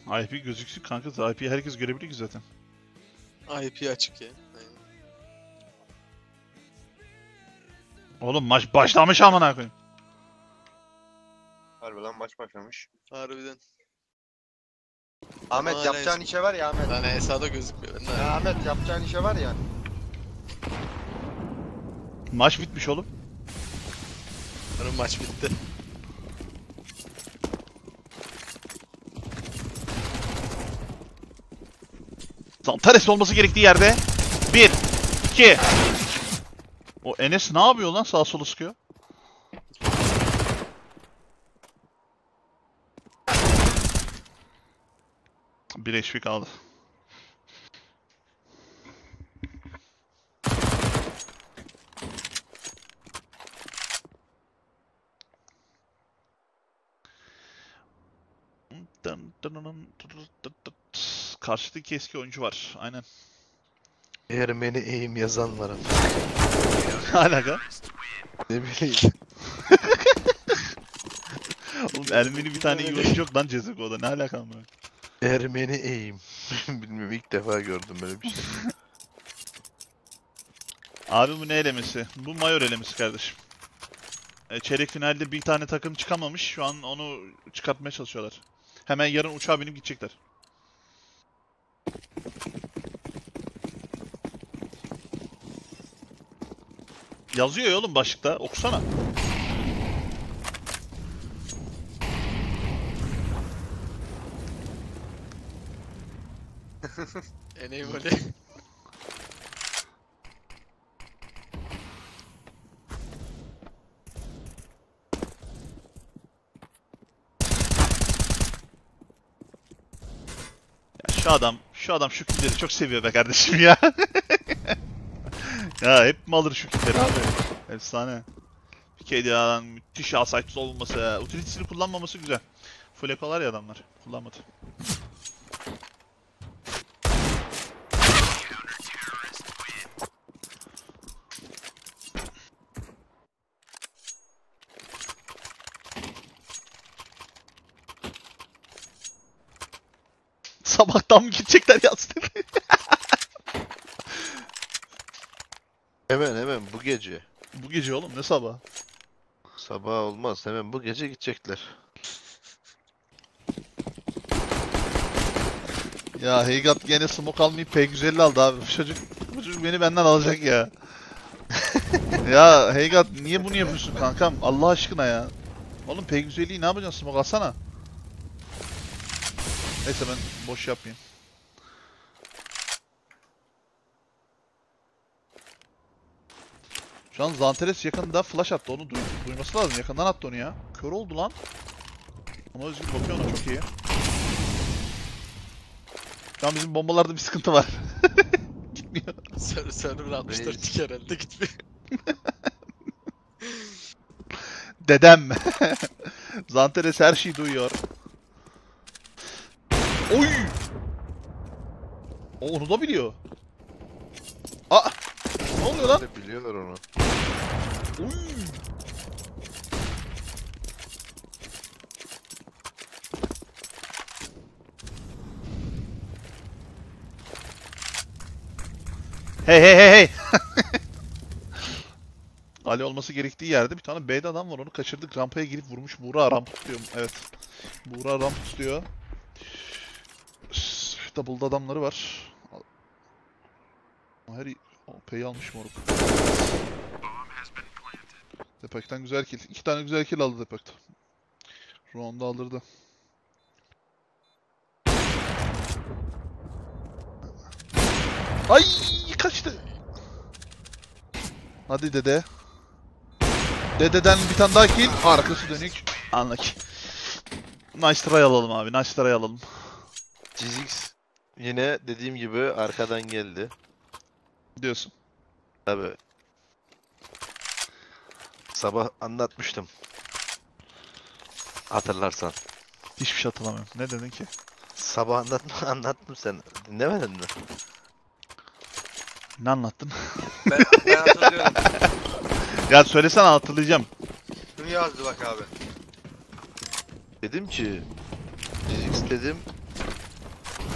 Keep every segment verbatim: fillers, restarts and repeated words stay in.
I P gözüksün kanka. I P'yi herkes görebiliyor ki zaten. I P açık ya. Aynen. Oğlum maç başlamış amına koyayım. Harbi lan maç başlamış. Harbiden. Ahmet Hala yapacağın es- işe var ya Ahmet. Lan E S A'da gözükmüyor. Ben de- Ya Ahmet yapacağın işe var ya. Maç bitmiş oğlum. Benim maç bitti. Zantares olması gerektiği yerde. Bir, iki. O Enes ne yapıyor lan, sağa sola sıkıyor. Bir H P kaldı. Karşıdaki eski oyuncu var. Aynen. Ermeni eğim yazan var ama. Ne alaka? Ne bileyim. Oğlum Ermeni bir tane iyi oyuncu yok lan C S G O'da. Ne alaka mı? Ermeni eğim. Bilmiyorum, ilk defa gördüm böyle bir şey. Abi bu ne elemesi? Bu mayor elemesi kardeşim. E, çeyrek finalde bir tane takım çıkamamış. Şu an onu çıkartmaya çalışıyorlar. Hemen yarın uçağa binip gidecekler. Yazıyor ya oğlum başlıkta. Okusana. Enable. Ya şu adam, şu adam şu killeri çok seviyor be kardeşim ya. Ya hep mi alır şu killeri abi? Efsane. Bir kedi adam müthiş asaytlı olması, utility'sini kullanmaması güzel. Full ekolar ya adamlar. Kullanmadı. Sabahtan mı gidecekler yazdı? Hemen hemen bu gece. Bu gece oğlum ne sabah? Sabah olmaz, hemen bu gece gidecekler. Ya Heygat gene smoke almayıp P yüz elli aldı abi. Bu çocuk, bu çocuk beni benden alacak ya. Ya Heygat niye bunu yapıyorsun kankam? Allah aşkına ya. Oğlum P yüz elliyi ne yapacaksın, smoke alsana. Neyse ben boş yapmayayım. Şu an Zanteres yakında flash attı, onu duy duyması lazım. Yakından attı onu ya. Kör oldu lan. Ama Özgür bakıyor ona, çok iyi. Şu an bizim bombalarda bir sıkıntı var. Gitmiyor. Server server altmış dört iki herhalde gitmiyor. Dedem. Zanteres her şeyi duyuyor. Oy! O onu da biliyor. Aa! Ne oluyor lan? Ne biliyorlar onu. Oy! Hey hey hey hey! Ali olması gerektiği yerde bir tane B'de adam var, onu kaçırdık. Rampaya girip vurmuş. Buğra ramp tutuyor. Evet. Buğra ramp tutuyor. Double'da adamları var. Her P'yi almış moruk. Depak'tan güzel kill. İki tane güzel kill aldı Depak'ta. Round'u aldırdı. Ay kaçtı. Hadi dede. Dededen bir tane daha kill. Arkası dönük. Anlak. Nice try alalım abi. Nice try alalım. Cizix yine dediğim gibi arkadan geldi. Diyorsun. Tabi. Sabah anlatmıştım. Hatırlarsan. Hiçbir şey hatırlamıyorum. Ne dedin ki? Sabah anlatma anlattım, sen dinlemedin mi? Ne anlattın? Ben, ben hatırlıyorum. Ya söylesene, hatırlayacağım. Şunu yazdı bak abi. Dedim ki Cizix dedim,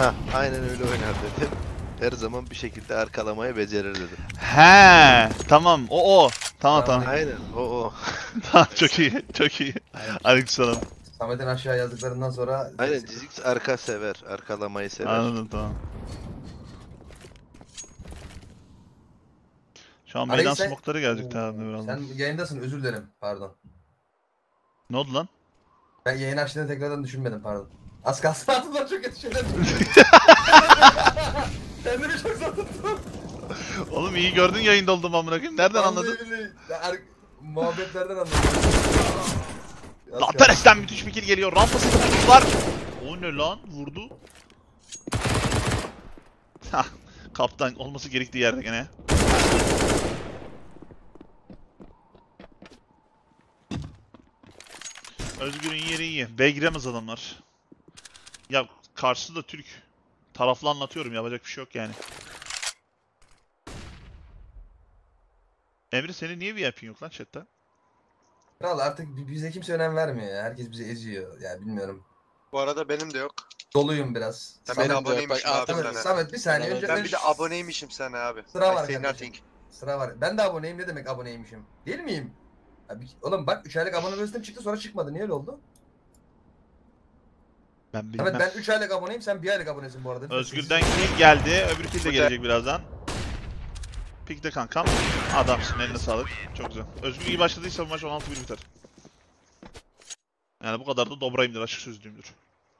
Ha, aynen öyle oynar dedim. Her zaman bir şekilde arkalamayı becerir dedim. He, tamam. O o. Tamam tamam. Aynen o o. Tamam çok iyi. Çok iyi. Aleykümselam. Samet'in aşağı yazdıklarından sonra... Aynen Cizix arka sever. Arkalamayı sever. Anladım tamam. Şu an Arayı meydan sen- smokları gelecek herhalde birazdan. Sen yayındasın, özür dilerim. Pardon. Ne oldu lan? Ben yayın açtığını tekrardan düşünmedim, pardon. Az kalsın altından çok kötü şeyler düşündüm. Kendimi çok zor tuttum. Oğlum iyi gördün yayında oldum amına koyayım. Nereden anladın? Vallahi billahi. Ya er- Muhabbetlerden anladım. Az Lan kalsın. Peres'ten müthiş fikir geliyor. Rampası tuttular. O ne lan? Vurdu. Hah. Kaptan olması gerektiği yerde gene. Özgür'ün yeri iyi. B giremez adamlar. Ya karşısı da Türk. Taraflı anlatıyorum, yapacak bir şey yok yani. Emre senin niye V I P'in yok lan chatte? Kral artık bi- bize kimse önem vermiyor ya. Herkes bizi eziyor. Ya bilmiyorum. Bu arada benim de yok. Doluyum biraz. Ben Samet, bir Benim de yok. aboneymişim Bak, abi Samet, sana. Samet bir saniye Ben- önce Ben önce- bir de aboneymişim sana abi. Sıra I var say kardeşim. nothing. Sıra var. Ben de aboneyim, ne demek aboneymişim? Değil miyim? Abi, oğlum bak üç aylık abone listem çıktı, sonra çıkmadı. Niye öyle oldu? Ben bilmem. Evet, ben üç aylık aboneyim, sen bir aylık abonesin bu arada. Özgür'den kill geldi. Öbür kill de gelecek birazdan. Pikte kankam. Adamsın, eline sağlık. Çok güzel. Özgür iyi başladıysa bu maç on altı bir biter. Yani bu kadar da dobrayımdır, açık sözlüyümdür.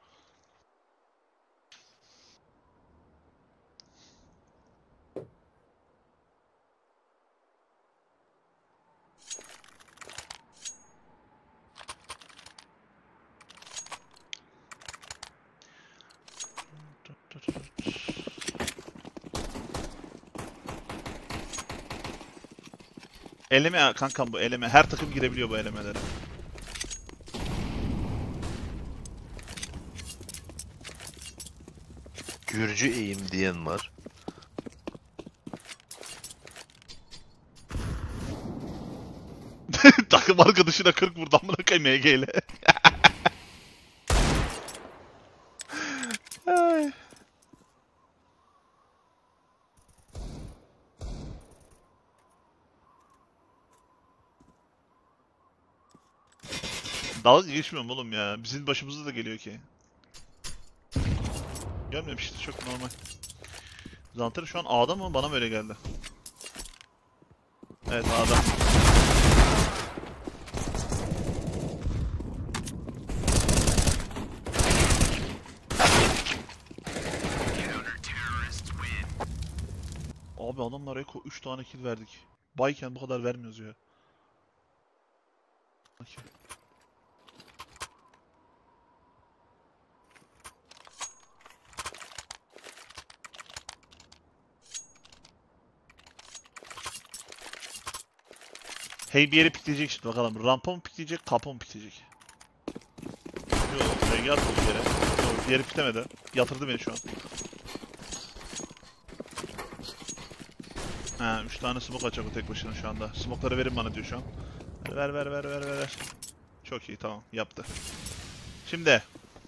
Eleme ya kankam, bu eleme. Her takım girebiliyor bu elemelere. Gürcü eğim diyen var. Takım arkadaşına kırk vurdu amına koyayım M G ile. Ay. Dalga geçmiyorum oğlum ya. Bizim başımıza da geliyor ki. Görmemiştir, çok normal. Zanter şu an A'da mı? Bana mı öyle geldi? Evet A'da. Abi adamlar Eko üç tane kill verdik. Bayken bu kadar vermiyoruz ya. Okey. Hey bir yere pikleyecek şimdi bakalım. Rampa mı pikleyecek, kapı mı pikleyecek? Yok, Regi attı bir yere. Yok, bir yere piklemedi. Yatırdı beni şu an. Ha, üç tane smoke açacak o tek başına şu anda. Smoke'ları verin bana diyor şu an. Ver ver ver ver ver ver. Çok iyi, tamam, yaptı. Şimdi.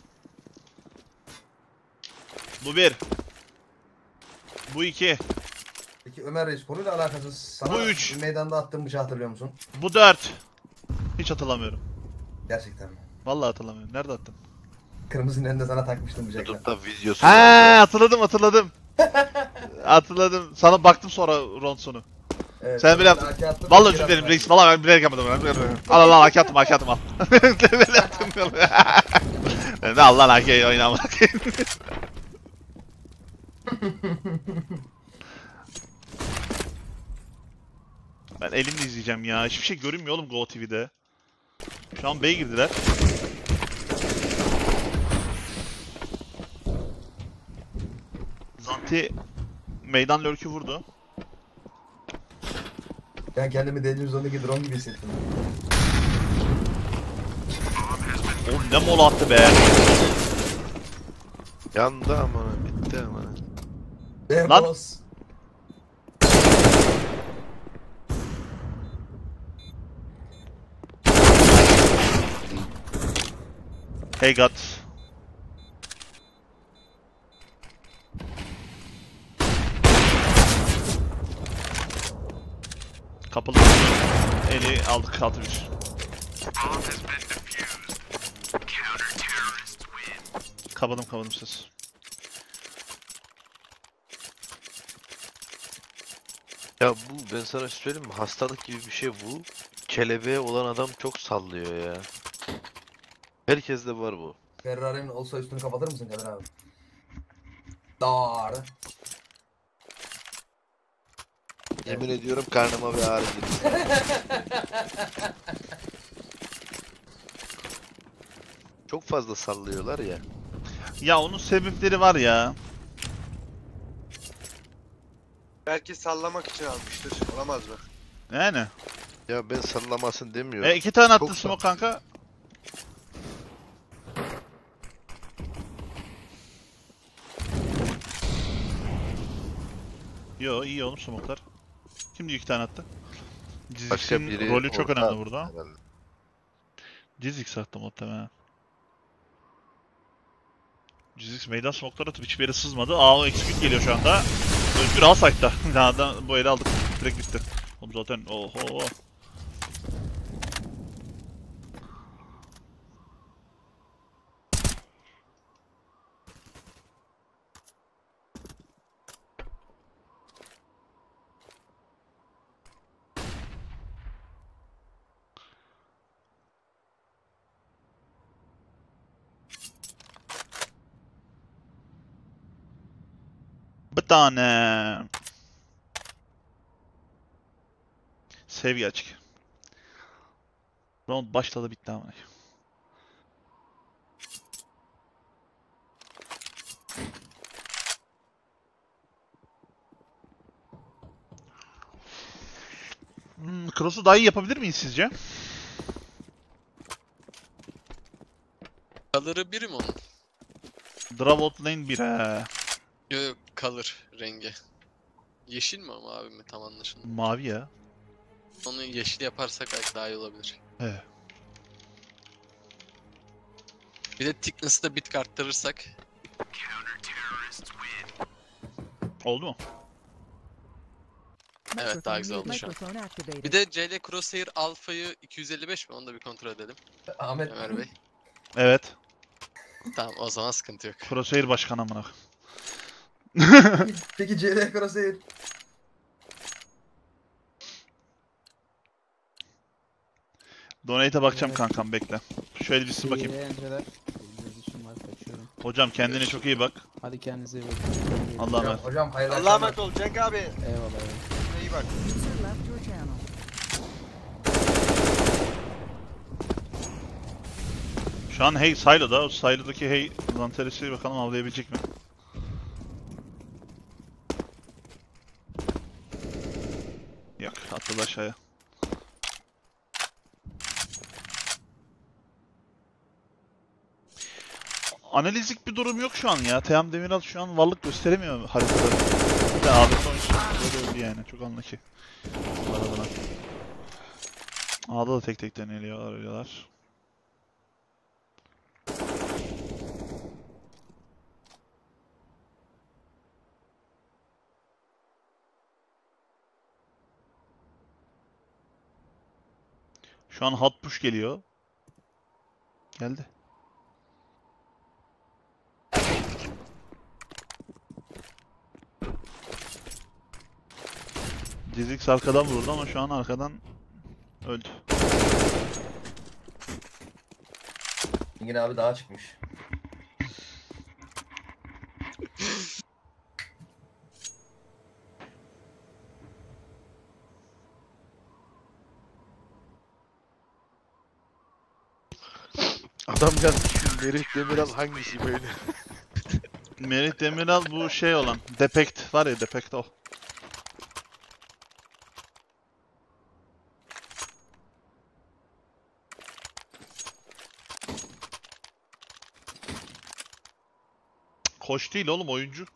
Bu bir. Bu iki. Peki Ömer Reis, konuyla alakasız sana Bu üç. meydanda attığım bıçağı hatırlıyor musun? Bu dört. Hiç hatırlamıyorum. Gerçekten mi? Vallahi hatırlamıyorum. Nerede attın? Kırmızının elinde sana takmıştım bıçakla. YouTube'da videosu Ha, var. hatırladım hatırladım. Hatırladım. Sana baktım sonra round sonu. Evet, Sen bile ben yaptın. A K attım, Vallahi bir özür dilerim attım. reis. Vallahi ben bilerek yapmadım. Al al al, hak attım hak attım al. Böyle yaptım. Ne al lan hakeyi oynama. Ben elimle izleyeceğim ya. Hiçbir şey görünmüyor oğlum Go T V'de. Şu an B'ye girdiler. Zanti meydan lurk'ü vurdu. Ben kendimi Danger Zone'daki drone gibi hissettim. Oğlum ne mola attı be. Yandı ama bitti ama. Be Lan. boss. Hey God. Kapalı. Eli aldık altı bir. Kapadım kapadım ses. Ya bu ben sana söyleyeyim mi? Hastalık gibi bir şey bu. Kelebeğe olan adam çok sallıyor ya. Herkeste var bu. Ferrari'nin olsa üstünü kapatır mısın Kadir abi? Dar. Yemin ediyorum karnıma bir ağrı girdi. Çok fazla sallıyorlar ya. Ya onun sebepleri var ya. Belki sallamak için almıştır. Olamaz mı? Yani. Ya ben sallamasın demiyorum. E iki tane attı Çok smoke kanka. Yo iyi oğlum smoke'lar. Kim diyor iki tane attı? Başka Cizix'in biri rolü çok orta önemli burada. herhalde. Cizix attı muhtemelen. Cizix meydan smoke'lar atıp hiçbir yere sızmadı. Aa execute geliyor şu anda. Özgür al site'da. Daha da bu eli aldık. Direkt bitti. Oğlum zaten oho. Bir tane. Seviye açık. Round başladı bitti ama. Hmm, Cross'u daha iyi yapabilir miyiz sizce? Color'ı biri mi onun? Dravot lane bir he. Yok yok color rengi. Yeşil mi ama abi mi tam anlaşıldı. Mavi ya. Onu yeşil yaparsak belki daha iyi olabilir. He. Bir de thickness'ı da bit arttırırsak. Oldu mu? Evet daha güzel oldu şu an. Bir de C L Crosshair Alpha'yı iki yüz elli beş mi? Onu da bir kontrol edelim. Ahmet. Ömer Bey. Evet. Tamam o zaman sıkıntı yok. Crosshair başkan amına. Peki C L Crosshair. Donate'e bakacağım Evet. kankam bekle. Şöyle bir sil bakayım. İyi eğlenceler. Biraz işim var kaçıyorum. Hocam kendine çok iyi bak. Hadi kendinize iyi bakın. Allah'a Hocam, emanet. hocam hayırlı Allah'a akşamlar. emanet ol Cenk abi. Eyvallah eyvallah. İyi bak. User left your channel. Şu an Hey Silo'da. O Silo'daki Hey lanterisi bakalım avlayabilecek mi? Yok atladı aşağıya. Analizlik bir durum yok şu an ya. Teyam Demiral şu an varlık gösteremiyor haritada. Bir de A B S oyuncusu böyle öldü yani. Çok anlaki. Aradına. A'da da tek tek deniliyorlar öyleler. Şu an hot push geliyor. Geldi. Cizix arkadan vurdu ama şu an arkadan öldü. Yine abi daha çıkmış. Adam yazmış şu Merih Demiral hangisi böyle? Merih Demiral bu şey olan. Depect var ya Depect o. Koç değil oğlum oyuncu.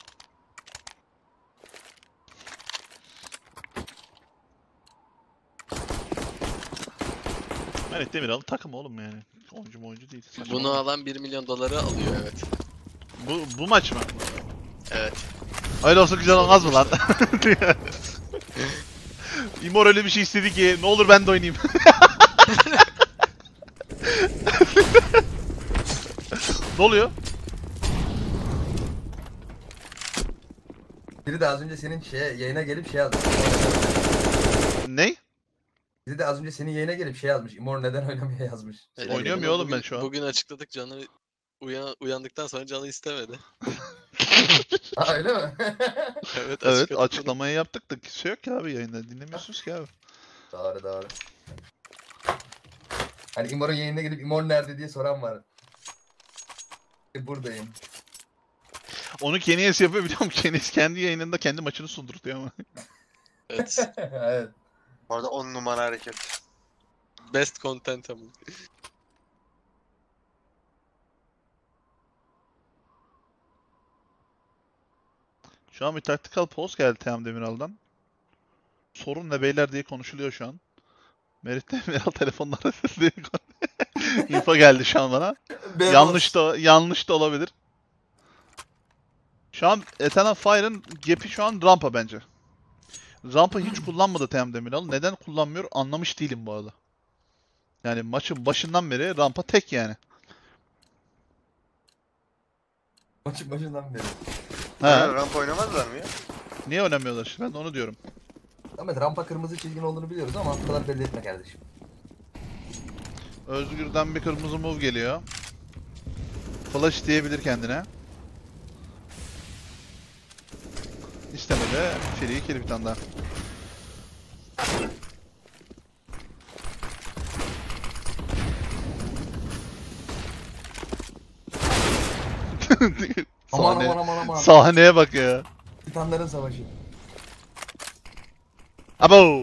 Merih Demiral takım oğlum yani. Oyuncu mu oyuncu değil. Saçma Bunu olma. alan bir milyon doları alıyor evet. Bu, bu maç mı? Evet. Öyle olsa güzel olmaz mı lan? İmor öyle bir şey istedi ki ne olur ben de oynayayım. Ne oluyor? Biri de az önce senin şeye, yayına gelip şey yazmış. Ne? Biri de az önce senin yayına gelip şey yazmış. Immor neden oynamaya yazmış. Helal Oynuyorum olsun. ya oğlum ben Bugün- şu an. Bugün açıkladık canı uyan, uyandıktan sonra canı istemedi. Ha öyle mi? Evet, Evet açıkladık bunu. açıklamayı yaptık da kimse yok ki abi yayında. Dinlemiyorsunuz ki abi. Doğru doğru. Hani Immor'un yayınına gelip Immor nerede diye soran var. E, buradayım. Onu Kenyes yapıyor biliyorum. Kenyes kendi yayınında kendi maçını sundurtuyor ama. Evet. Evet. Bu arada on numara hareket. Best content ama. Şu an bir tactical pause geldi Team Demiral'dan. Sorun ne beyler diye konuşuluyor şu an. Merit Demiral telefonlara diye info geldi şu an bana. Yanlış da yanlış da olabilir. Şu an Eternal Fire'ın gap'i şu an rampa bence. Rampa hiç kullanmadı Team Demiral. Neden kullanmıyor anlamış değilim bu arada. Yani maçın başından beri rampa tek yani. Maçın başından beri. He. Ramp oynamazlar mı ya? Niye oynamıyorlar? Ben de onu diyorum. Ahmet rampa kırmızı çizgin olduğunu biliyoruz ama bu kadar belli etme kardeşim. Özgür'den bir kırmızı move geliyor. Flash diyebilir kendine. İstemedi. Free kill bir tane daha. Aman Sahne, aman aman aman. sahneye bak ya. Titanların savaşı. Abo.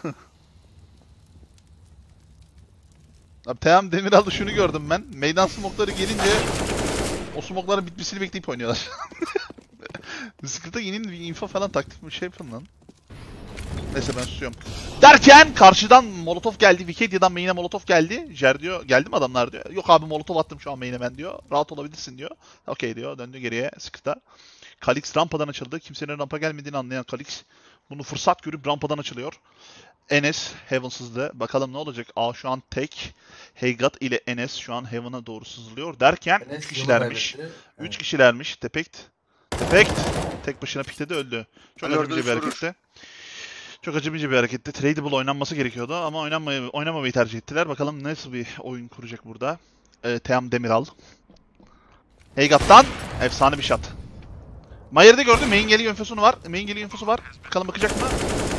Abi Team Demiral'da şunu gördüm ben. Meydan smokları gelince o smokların bitmesini bekleyip oynuyorlar. Sıkıntı yeni bir info falan taktik bir şey yapın lan. Neyse ben susuyorum. Derken karşıdan Molotov geldi. Vikedia'dan main'e Molotov geldi. Jer diyor geldi mi adamlar diyor. Yok abi Molotov attım şu an main'e ben diyor. Rahat olabilirsin diyor. Okey diyor. Döndü geriye Sıkıntı. Kalix rampadan açıldı. Kimsenin rampa gelmediğini anlayan Kalix bunu fırsat görüp rampadan açılıyor. Enes Heavens'ızdı. Bakalım ne olacak? Aa şu an tek. Heygat ile Enes şu an Heaven'a doğru sızılıyor. Derken Enes üç yolu kişilermiş. kaybetti. üç Evet. kişilermiş. Tepekt. Tepekt. Tek başına pikledi öldü. Çok Hani acımayıcı bir orada hareketti. Çok acımayıcı bir hareketti. Tradable oynanması gerekiyordu ama oynanmayı, oynamamayı tercih ettiler. Bakalım nasıl bir oyun kuracak burada. Ee, Team Demiral. Heygat'tan efsane bir shot. Mayer'de gördü. Main geliyor infosu var. Main geliyor infosu var. Bakalım bakacak mı?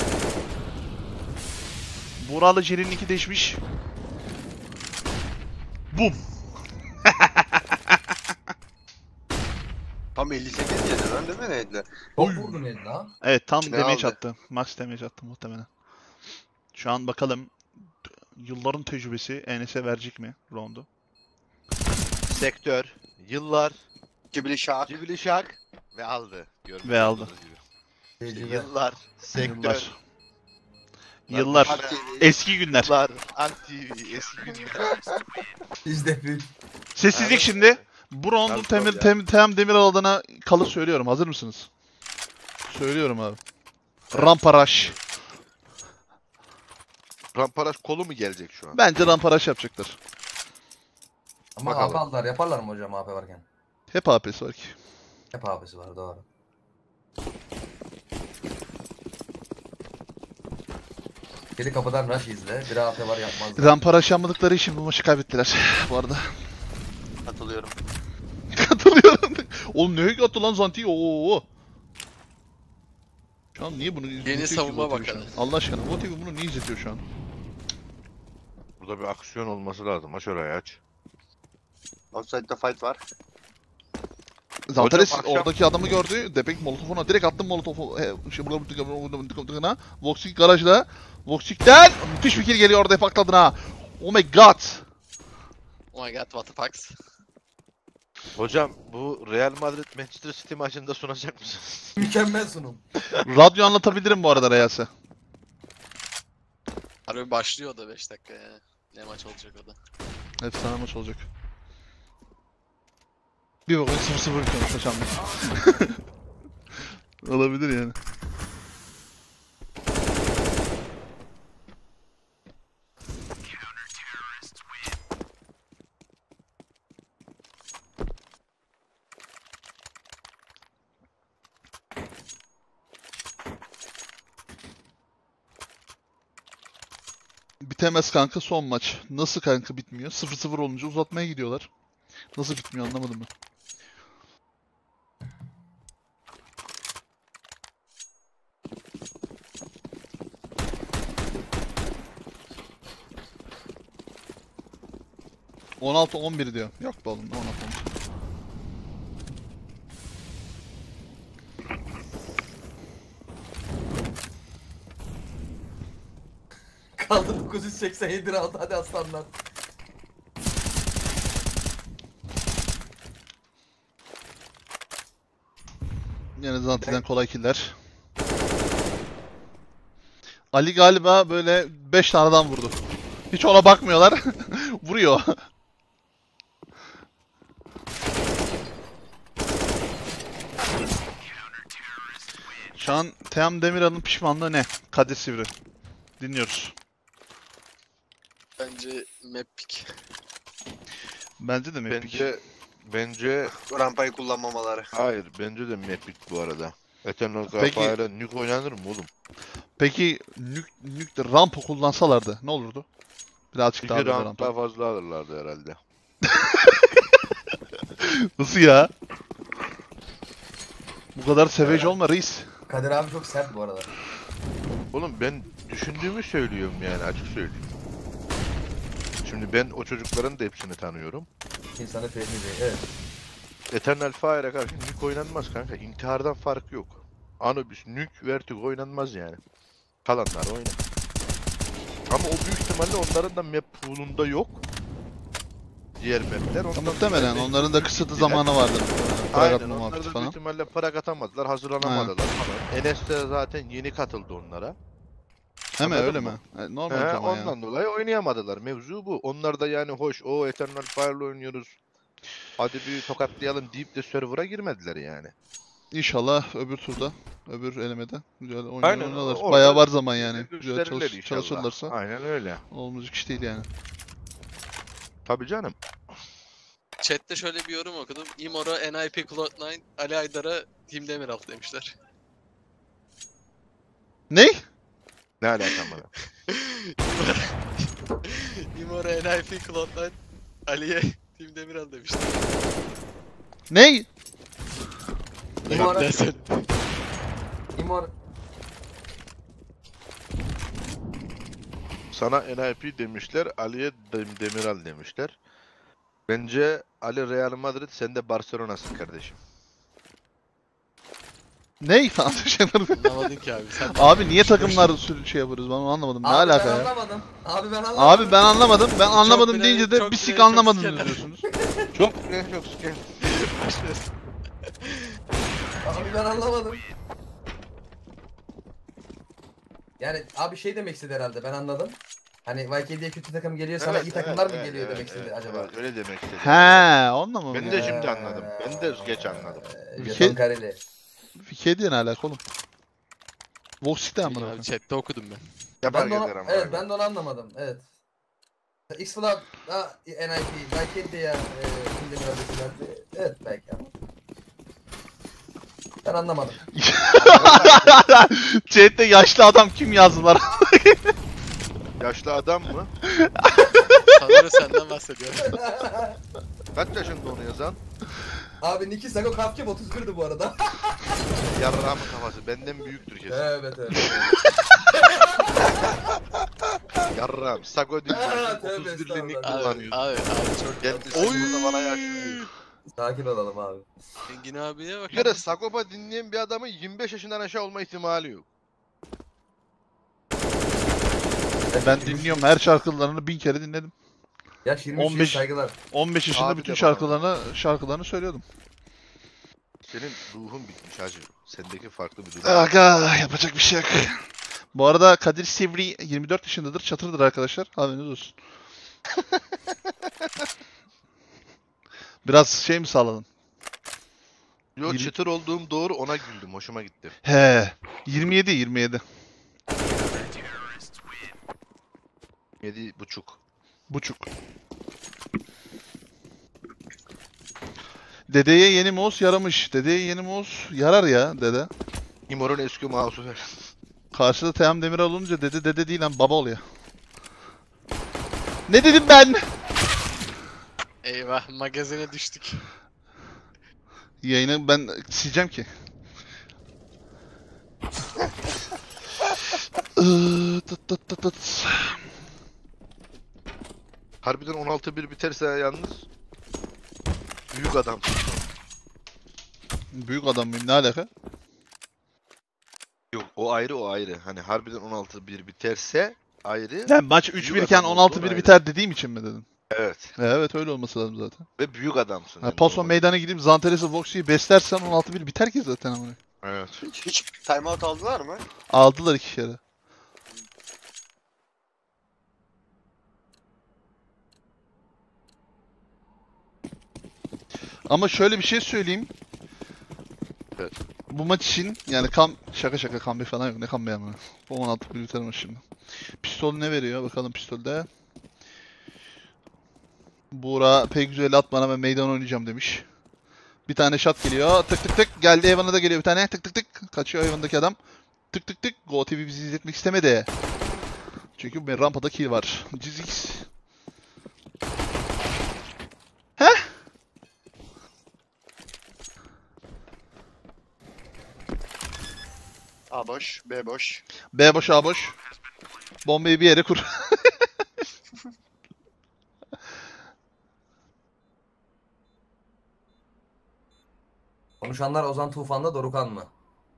Buğra'la Jerry'nin iki değişmiş. Boom. Tam elli sekiz yedi lan değil mi neydi? Çok vurdun elini ha. Evet tam Ne damage aldı? attı. Max damage attı muhtemelen. Şu an bakalım yılların tecrübesi Enes'e verecek mi roundu? Sektör, yıllar, Kibili şak. Cibili Şak ve aldı. Görmüş Ve aldı. olduğunuz gibi. Tecrübe. Yıllar, sektör, Yıllar. Yıllar. Hak T V. Eski günler. yıllar, Alp T V, eski günler. İzle büyük. Sessizlik Evet. şimdi. Bu roundu Tabii, Temir, tabii tem, Tem Demiral adına kalı söylüyorum. Hazır mısınız? Söylüyorum abi. Ramparaş. Ramparaş kolu mu gelecek şu an? Bence ramparaş yapacaklar. Ama Bakalım. A P aldılar. Yaparlar mı hocam A P varken? Hep A P'si var ki. Hep A P'si var doğru. Biri kapıdan rush izle. Biri A P var yapmaz. Ramparaş yapmadıkları için bu maçı kaybettiler. Bu arada. Katılıyorum. Katılıyorum. Oğlum ne attı lan Zanti? Oo. Şu an niye bunu izletiyor ki savunma Votivi şu bakanı. an? Allah aşkına Votivi bunu niye izletiyor şu an? Burada bir aksiyon olması lazım. Aç orayı aç. Outside'da fight var. Zantares akşam- oradaki adamı gördü. Depek molotofuna direkt attım molotofu. He, şey burada Voxic garajda. Voxic'ten müthiş bir kill geliyor orada patladın ha. Oh my god. Oh my god, what the fuck? Hocam bu Real Madrid Manchester City maçında sunacak mısın? Mükemmel sunum. Radyo anlatabilirim bu arada Reyas'ı. Harbi başlıyor o da beş dakika ya. Ne maç olacak o da. Efsane maç olacak. Bir bakın sıfır sıfır bitiyormuş maç anlayın. Olabilir yani. Bitemez kanka son maç. Nasıl kanka bitmiyor? sıfır sıfır olunca uzatmaya gidiyorlar. Nasıl bitmiyor anlamadım ben. on altı on bir diyor. Yok be oğlum on altı on bir. Kaldı dokuz yüz seksen yedi round, hadi aslanlar. Yine Zanti'den kolay killer. Ali galiba böyle beş tane adam vurdu. Hiç ona bakmıyorlar. Vuruyor. Şu an Team Demiral'ın pişmanlığı ne? Kadir Sivri. Dinliyoruz. Bence map pick. Bence de mi? Bence bence Rampayı kullanmamaları. hayır bence de Mapit bu arada. Eternal Peki- Gunfire'la Nuke oynanır mı oğlum? Peki nük, nük rampa kullansalardı ne olurdu? Birazcık daha İki böyle round rampa. daha fazla alırlardı herhalde. Nasıl ya? Bu kadar seveci olma reis. Kadir abi çok sert bu arada. Oğlum ben düşündüğümü söylüyorum yani açık söyleyeyim. Şimdi ben o çocukların da hepsini tanıyorum. İnsanı fehmi değil. Evet. Eternal Fire'a karşı Nuke oynanmaz kanka. İntihardan fark yok. Anubis, Nuke, Vertigo oynanmaz yani. Kalanlar oynar. Ama o büyük ihtimalle onların da map pool'unda yok. Diğer mapler. Ondan Muhtemelen dolayı onların da kısıtlı gittiler. zamanı vardır. Para Aynen atma onlar muhabbeti da büyük falan. ihtimalle para katamadılar, hazırlanamadılar falan. Enes de zaten yeni katıldı onlara. Hemen Anladın öyle mı? mi? E, Normal He, ama ya. ondan dolayı oynayamadılar. Mevzu bu. Onlar da yani hoş o Eternal Fire'la oynuyoruz. Hadi bir tokatlayalım deyip de server'a girmediler yani. İnşallah öbür turda, öbür elemede güzel oyun Aynen, oynarlar. orada Bayağı var zaman yani. Güzel Gösterirler çalış, inşallah. çalışırlarsa Aynen öyle. olmayacak iş değil yani. Tabii canım. Chat'te şöyle bir yorum okudum. Imora, N I P, Cloud nine, Ali Aydar'a Team Demiral demişler. Ne? Ne alakam bana? Imora, N I P, Cloud nine, Ali'ye Team Demiral demişler. Ne? İmora, Dersen. İmor, Sana N I P demişler, Ali'ye Dem- Demiral demişler. Bence Ali Real Madrid, sen de Barcelona'sın kardeşim. Ne? Falan şeyler. Anlamadın ki abi. Sen Abi niye takımlar sürü şey yapıyoruz ben onu anlamadım. Ne abi alaka ben ya? anlamadım. Abi ben anlamadım. Abi ben anlamadım. Ben anlamadım bile- deyince de çok bir bile- sik çok anlamadınız sikerler. diyorsunuz. Çok sıkı, çok sıkı. Abi ben anlamadım. Yani abi şey demek istedi herhalde, ben anladım. Hani Y K D'ye kötü takım geliyor, sana Evet, iyi takımlar evet, mı evet, geliyor evet, demek istedi evet, acaba? evet, öyle demek istedim. He, onunla mı? Ben de şimdi anladım. Ben de geç anladım. Eee, Bir Jeton şey- Kareli. Fikir ne alaka oğlum? Voxic'te amına abi koyayım. chat'te okudum ben. Yapar Ben de onu, gezer ama. evet abi. ben de onu anlamadım. Evet. X-Flood, ha, N I P, Y K D'ye şimdi biraz deselerdi. Evet belki ama. Ben anlamadım. Chat'te yaşlı adam kim yazdılar? Yaşlı adam mı? Sanırım senden bahsediyor. Kaç yaşında onu yazan? Abi Niki Sago Kafkem otuz birdi bu arada. Yarrağımın kafası. Benden büyüktür kesin. Evet evet. Yarrağım. Sago değil. Aa, tövbe otuz birli nick estağfurullah. Abi, kullanıyorsun. abi, abi çok Geldi Oy! burada bana yaşlı. Sakin olalım abi. Engin abiye bak. Bir kere Sagopa dinleyen bir adamın yirmi beş yaşından aşağı olma ihtimali yok. Ben dinliyorum her şarkılarını bin kere dinledim. Yaş yirmi üç on beş saygılar. on beş yaşında Abi bütün de bana şarkılarını şarkılarını söylüyordum. Senin ruhun bitmiş hacı. Sendeki farklı bir durum. Aga yapacak bir şey yok. Bu arada Kadir Sivri yirmi dört yaşındadır, çatırdır arkadaşlar. Haberiniz olsun. Biraz şey mi sağladın? Yok yirmi- çıtır olduğum doğru, ona güldüm. Hoşuma gitti. He. yirmi yedi yirmi yedi. Yedi buçuk. Buçuk. Dedeye yeni mouse yaramış. Dedeye yeni mouse yarar ya dede. İmor'un eski mouse'u ver. Karşıda Teyam Demiral olunca dede dede değil lan baba oluyor. Ne dedim ben? Eyvah magazine düştük. Yayını ben sileceğim ki. Iıı, tıt tıt tıt tıt. Harbiden on altı bir biterse yalnız büyük adam. Büyük adam mıyım? Ne alaka? Yok o ayrı o ayrı. Hani harbiden on altı bir biterse ayrı. Yani maç üç bir Büyük iken adam on altı bir olduğun ayrı. biter dediğim için mi dedin? Evet. E, evet öyle olması lazım zaten. Ve büyük adamsın. Ha, yani paso normal. meydana gidip Zantares'i Voxy'yi beslersen on altı bir biter ki zaten ama. Evet. Hiç, hiç timeout aldılar mı? Aldılar iki kere. Ama şöyle bir şey söyleyeyim. Evet. Bu maç için yani kam şaka şaka kambi falan yok. Ne kambi ama. Bu on altı bir biter maç şimdi. Pistol ne veriyor? Bakalım pistolde. Buğra pek güzel at bana, ben meydan oynayacağım demiş. Bir tane shot geliyor. Tık tık tık. Geldi Evan'a da geliyor bir tane. Tık tık tık. Kaçıyor Evan'daki adam. Tık tık tık. Go T V bizi izletmek istemedi. Çünkü ben rampada kill var. Cizix. A boş, B boş. B boş A boş. Bombayı bir yere kur. Konuşanlar Ozan Tufan'da Dorukan mı?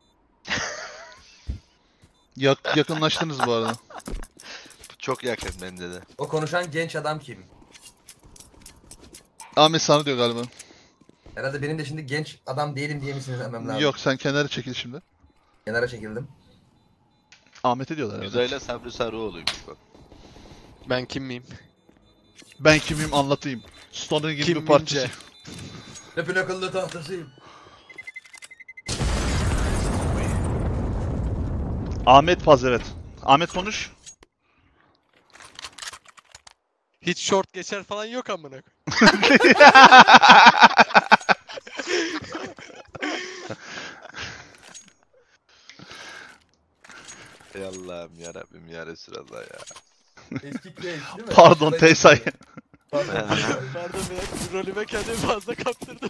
Yak yakınlaştınız bu arada. Çok yakın bende de. O konuşan genç adam kim? Ahmet sana diyor galiba. Herhalde benim de şimdi genç adam değilim diye mi sinirlenmem lazım? Yok sen kenara çekil şimdi. Kenara çekildim. Ahmet'e diyorlar herhalde. Güzel Sabri Sarıoğlu'ymuş bak. Ben kim miyim? Ben kimim anlatayım. Stoner gibi bir Kim partisi. mince? Hepin akıllı tahtasıyım. Ahmet Paz evet. Ahmet konuş. Hiç short geçer falan yok amına. Ey Allah'ım yarabbim ya Resulallah ya. Eski Craig değil mi? Pardon Teysay. Pardon. Pardon ben rolüme kendimi fazla kaptırdım.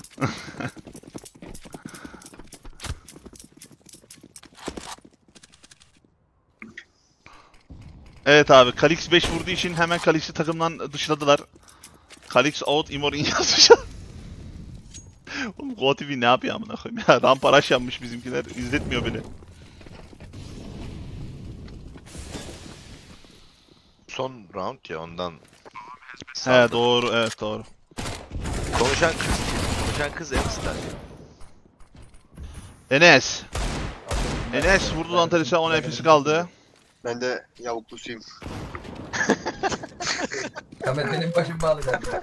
Evet abi Kalix beş vurduğu için hemen Kalix'i takımdan dışladılar. Kalix out Imorin yazmış. Oğlum Go T V ne yapıyor amına koyayım ya? Ramparaş yanmış bizimkiler. İzletmiyor beni. Son round ya ondan. He doğru evet doğru. Konuşan kız. Konuşan kız Emstar. Enes. Enes vurdu Zantares'e on F P S kaldı. Ben de yavuklusuyum. Kamer benim başım bağlı galiba.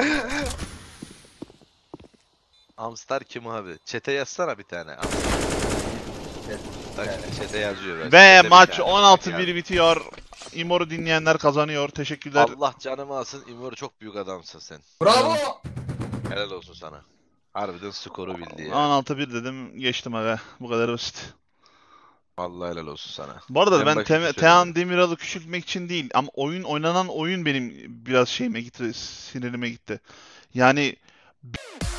Amstar kim abi? Çete yazsana bir tane. Evet. Bak çete yazıyor. ben. Ve Çete bir maç tane. on altı Yani. bir bitiyor. Imor'u dinleyenler kazanıyor. Teşekkürler. Allah canımı alsın. İmor çok büyük adamsın sen. Bravo! Helal olsun sana. Harbiden skoru bildi ya. on altı bir dedim geçtim aga. Bu kadar basit. Vallahi helal olsun sana. Bu arada En ben başta Te- söyledim. Tehan Demiral'ı küçültmek için değil ama oyun oynanan oyun benim biraz şeyime gitti, sinirime gitti. Yani